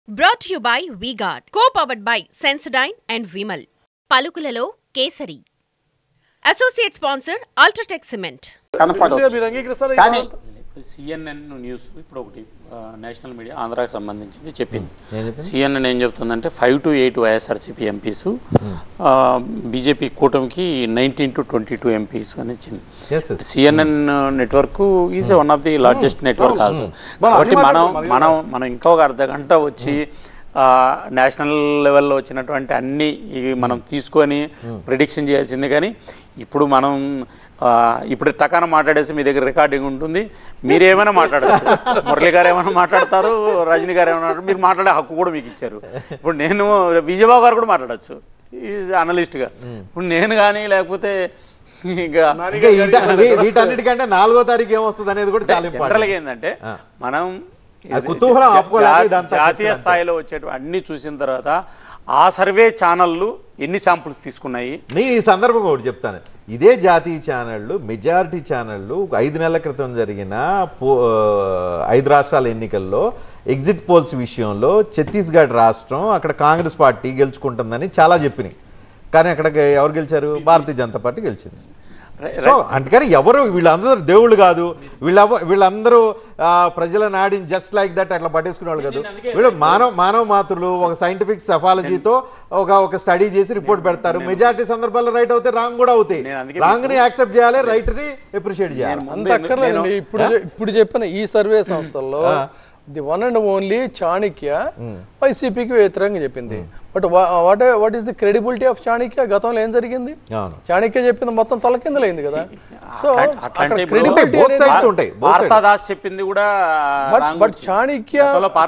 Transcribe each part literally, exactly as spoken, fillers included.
Brought to you by V-Guard, co-powered by Sensodyne and Vimal. పలుకులలో Kesari. Associate sponsor Ultratech Cement. CNN news ఇప్పుడు ఒకటి national media ఆంధ్రాకి సంబంధించింది చెప్పింది. సిఎన్ఎన్ ఏం చెప్తుందంటే five to eight YSRCP MPs BJP కూటమికి nineteen to twenty two MPs అని ఇచ్చింది. CNN network is one of the largest network also. కాబట్టి మనం మనం మనం ఇంకొక అర్ధ గంట వచ్చి నేషనల్ లెవెల్లో వచ్చినటువంటి అన్ని ఇవి మనం తీసుకొని ప్రిడిక్షన్ చేయాల్సింది. కానీ ఇప్పుడు మనం ఇప్పుడు టకాన మాట్లాడేసి మీ దగ్గర రికార్డింగ్ ఉంటుంది, మీరేమైనా మాట్లాడచ్చు. మురళి గారు ఏమైనా మాట్లాడతారు, రజనీ గారు ఏమైనా మాట్లాడతారు, మీరు మాట్లాడే హక్కు కూడా మీకు ఇచ్చారు. ఇప్పుడు నేను విజయబాబు గారు కూడా మాట్లాడచ్చు ఈజ్ అనలిస్ట్గా. ఇప్పుడు నేను కానీ లేకపోతే వీటన్నిటికంటే నాలుగో తారీఖు ఏమొస్తుంది అనేది కూడా చాలా జనరల్గా ఏంటంటే మనం జాతీయ స్థాయిలో వచ్చేటువంటి అన్ని చూసిన తర్వాత ఆ సర్వే ఛానళ్ళు ఎన్ని శాంపుల్స్ తీసుకున్నాయి. నేను ఈ సందర్భంగా ఒకటి చెప్తాను. ఇదే జాతీయ ఛానళ్ళు మెజారిటీ ఛానళ్ళు ఐదు నెలల క్రితం జరిగిన పో ఐదు రాష్ట్రాల ఎన్నికల్లో ఎగ్జిట్ పోల్స్ విషయంలో ఛత్తీస్గఢ్ రాష్ట్రం అక్కడ కాంగ్రెస్ పార్టీ గెలుచుకుంటుందని చాలా చెప్పినాయి. కానీ అక్కడ ఎవరు గెలిచారు? భారతీయ జనతా పార్టీ గెలిచింది. సో అందుకని ఎవరు వీళ్ళందరూ దేవుళ్ళు కాదు, వీళ్ళ వీళ్ళందరూ ప్రజల నాడిని జస్ట్ లైక్ దట్ అట్లా పట్టేసుకునే వాళ్ళు కాదు. వీళ్ళు మానవ మానవ మాతృలు ఒక సైంటిఫిక్ సెఫాలజీతో ఒక ఒక స్టడీ చేసి రిపోర్ట్ పెడతారు. మెజారిటీ సందర్భాల్లో రైట్ అవుతాయి, రాంగ్ కూడా అవుతాయి. రాంగ్ ని యాక్సెప్ట్ చేయాలి, రైట్ ని అప్రిషియేట్ చేయాలి. అంత అక్కర్లేదండి. ఇప్పుడు ఇప్పుడు చెప్పిన ఈ సర్వే సంస్థల్లో the one and only Chanakya వైసీపీకి వ్యతిరేకంగా చెప్పింది. But what what is the credibility of Chanakya? గతంలో ఏం జరిగింది? చాణక్య చెప్పింది మొత్తం తలకిందలైంది కదా. సో భారతదాస్ చెప్పింది కూడా, బట్ చాణక్య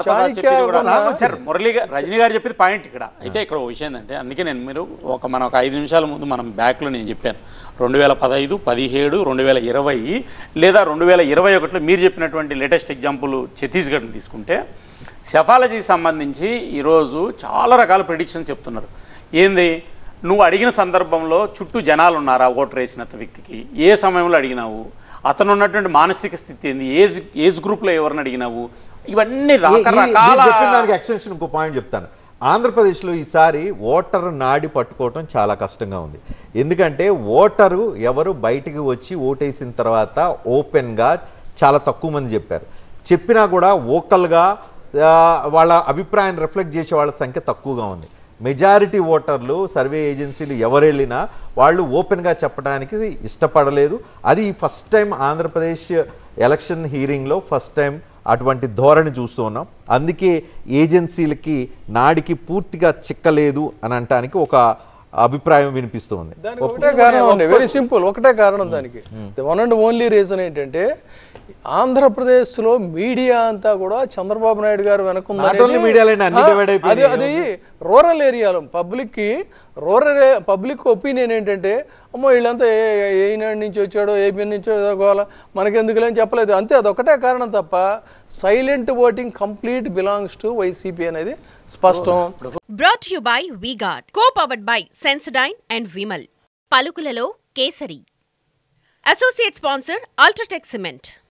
మురళి గారు రజనీ గారు చెప్పింది పాయింట్ ఇక్కడ. అయితే ఇక్కడ ఒక విషయం ఏంటంటే, అందుకే నేను మీరు ఒక మన ఒక ఐదు నిమిషాల ముందు మనం బ్యాక్లో నేను చెప్పాను రెండు వేల పదహైదు పదిహేడు రెండు వేల ఇరవై లేదా రెండు వేల ఇరవై ఒకటిలో మీరు చెప్పినటువంటి లేటెస్ట్ ఎగ్జాంపుల్ ఛత్తీస్గఢ్ని తీసుకుంటే సెఫాలజీకి సంబంధించి ఈరోజు చాలా రకాల ప్రిడిక్షన్ చెప్తున్నారు. ఏంది, నువ్వు అడిగిన సందర్భంలో చుట్టూ జనాలు ఉన్నారా ఓటర్ వేసిన వ్యక్తికి, ఏ సమయంలో అడిగినావు, అతను ఉన్నటువంటి మానసిక స్థితి ఏంది, ఏజ్ ఏజ్ గ్రూప్లో ఎవరిని అడిగినావు, ఇవన్నీ రకరకాల చెప్పిన దానికి ఎక్స్టెన్షన్ ఇంకో పాయింట్ చెప్తాను. ఆంధ్రప్రదేశ్లో ఈసారి ఓటరు నాడి పట్టుకోవటం చాలా కష్టంగా ఉంది. ఎందుకంటే ఓటరు ఎవరు బయటికి వచ్చి ఓటేసిన తర్వాత ఓపెన్గా చాలా తక్కువ మంది చెప్పారు. చెప్పినా కూడా ఓకల్గా వాళ్ళ అభిప్రాయాన్ని రిఫ్లెక్ట్ చేసే వాళ్ళ సంఖ్య తక్కువగా ఉంది. మెజారిటీ ఓటర్లు సర్వే ఏజెన్సీలు ఎవరు వెళ్ళినా వాళ్ళు ఓపెన్గా చెప్పడానికి ఇష్టపడలేదు. అది ఫస్ట్ టైం ఆంధ్రప్రదేశ్ ఎలక్షన్ హీరింగ్లో ఫస్ట్ టైం అటువంటి ధోరణి చూస్తూ ఉన్నాం. అందుకే ఏజెన్సీలకి నాడికి పూర్తిగా చిక్కలేదు అని అనటానికి ఒక అభిప్రాయం వినిపిస్తుంది. దానికి ఒకటే కారణం అండి, వెరీ సింపుల్. ఒకటే కారణం దానికి. The one and only reason ఏంటంటే, ఆంధ్రప్రదేశ్లో మీడియా అంతా కూడా చంద్రబాబు నాయుడు గారు వెనకుంది. అది రూరల్ ఏరియాలో పబ్లిక్కి రూరల్ పబ్లిక్ ఒపీనియన్ ఏంటంటే, అమ్మో వీళ్ళంతా ఏ నాడు నుంచి వచ్చాడో ఏపీ నుంచి చదువుకోవాలా మనకెందుకులే అని చెప్పలేదు. అంతే, అదొకటే కారణం తప్ప silent voting complete belongs to YCP అనేది స్పష్టం. Brought to you by V-Guard, co-powered by Sensodyne and Vimal. పలుకులలో Kesari. Associate sponsor Ultratech Cement.